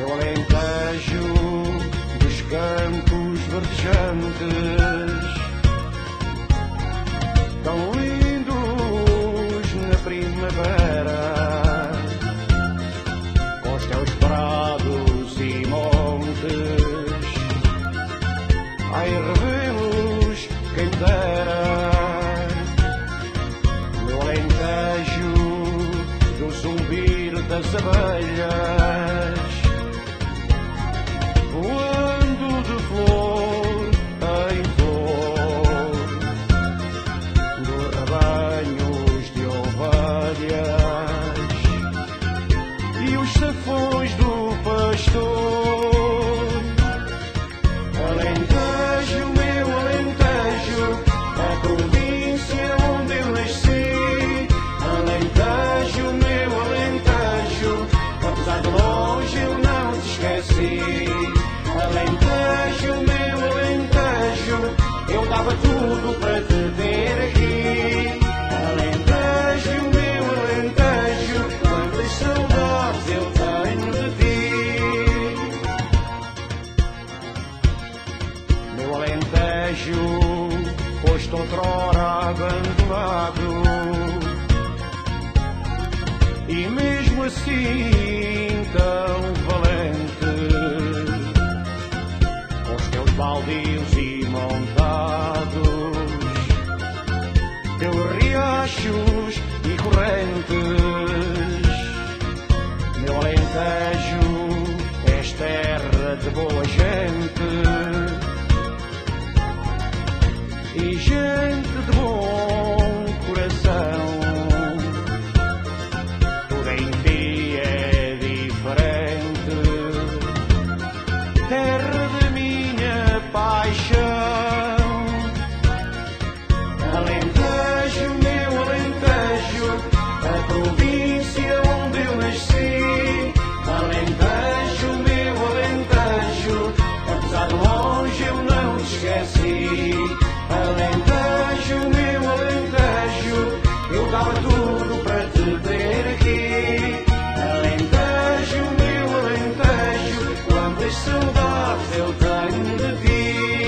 meu Alentejo dos campos verdejantes, tão lindos na primavera, com os teus prados e montes, ai, revê-los quem dera. Meu Alentejo do zumbir das abelhas, voando de flor em flor, dos rebanhos de ovelhas e os safões do pastor. Alentejo, meu Alentejo, a província onde eu nasci. Alentejo, meu Alentejo, apesar de longe eu não te esqueci. Alentejo, meu Alentejo, eu dava tudo para te ter aqui. Alentejo, meu Alentejo, quantas saudades eu tenho de ti. Meu Alentejo, posto outrora abandonado, e mesmo assim tão valente, com os teus baldios e montados, teus riachos e correntes. Meu Alentejo, és terra de boa gente e gente de bom coração. Tudo em ti é diferente, terra de minha paixão. Alentejo, meu Alentejo, a província onde eu nasci. Alentejo, meu Alentejo, apesar de longe eu não te esqueci. Alentejo, meu Alentejo, eu dava tudo para te ter aqui. Alentejo, meu Alentejo, quantas saudades eu tenho de ti.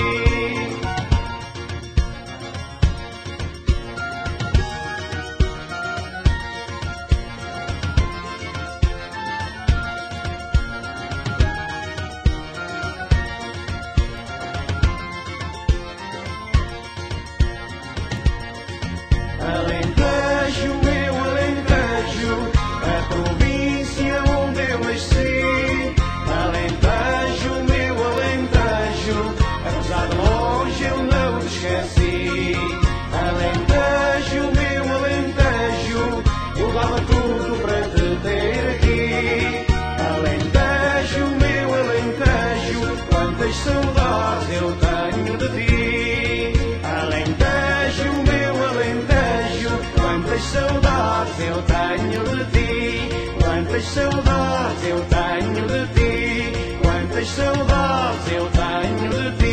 Alentejo, meu Alentejo, a província onde eu nasci. Alentejo, meu Alentejo, apesar de longe eu não te esqueci. Alentejo, meu Alentejo, eu dava tudo para te ter aqui. Alentejo, meu Alentejo, quantas saudades eu tenho de ti. Alentejo, meu Alentejo, quantas saudades eu tenho de ti. Quantas saudades eu tenho de ti. Quantas saudades eu tenho de ti.